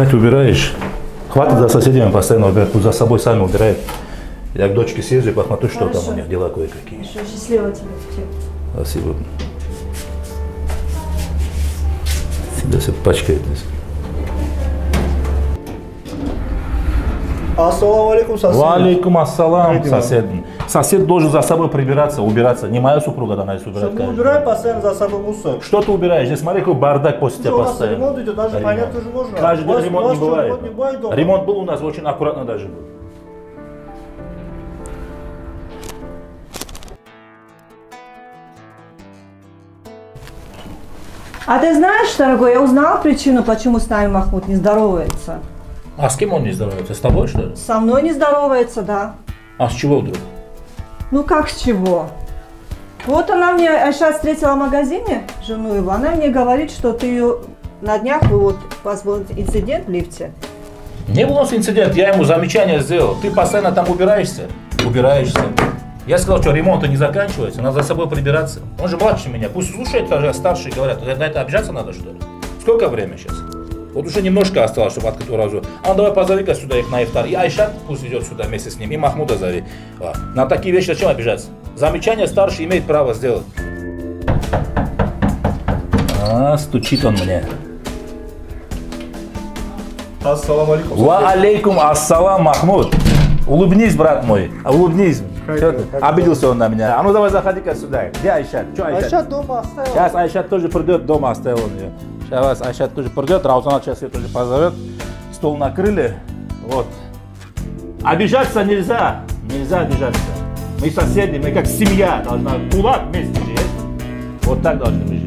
Опять убираешь? Хватит за соседями постоянно убирать, пусть за собой сами убирают. Я к дочке съезжу, посмотрю, что там у них дела кое-какие. Хорошо, счастливо тебе. Спасибо. Всегда все пачкает. Ассаламу алейкум, сосед. Валейкум ассалам, сосед. Сосед должен за собой прибираться, убираться. Не моя супруга должна здесь убирать. Мы убираем постоянно за собой мусор. Что ты убираешь? Здесь смотри, какой бардак после тебя постоянно. Ремонт идет, даже понять тоже можно. Каждый день ремонт не бывает. Дома. Ремонт был у нас очень аккуратно даже был. А ты знаешь, дорогой, я узнала причину, почему с нами Махмуд не здоровается. А с кем он не здоровается? С тобой, что ли? Со мной не здоровается, да. А с чего вдруг? Ну как с чего? Вот она мне, Айша встретила в магазине, жену его, она мне говорит, что ты ее на днях, вот, у вас был инцидент в лифте. Не был у нас инцидент, я ему замечание сделал. Ты постоянно там убираешься. Я сказал, что ремонт не заканчивается, надо за собой прибираться. Он же младше меня, пусть слушает, даже старшие говорят, на это обижаться надо, что ли? Сколько время сейчас? Вот уже немножко осталось, чтобы открыть разу. А давай позови-ка сюда их на ифтар. И Айшат пусть идет сюда вместе с ним, и Махмуда зови. На такие вещи зачем обижаться? Замечание старший имеет право сделать. Стучит он мне. Ассаламу алейкум. Ва алейкум ассалам, Махмуд. Улыбнись, брат мой, улыбнись. Обиделся он на меня. А ну давай заходи-ка сюда. Где Айшат? Что Айшат? Айшат дома оставил. Сейчас Айшат тоже придет, дома оставил он ее. Сейчас Айшат тоже придет, Раузана сейчас ее тоже позовет. Стол накрыли. Вот. Обижаться нельзя. Нельзя обижаться. Мы соседи, мы как семья должна. Кулак вместе же есть. Вот так должны быть.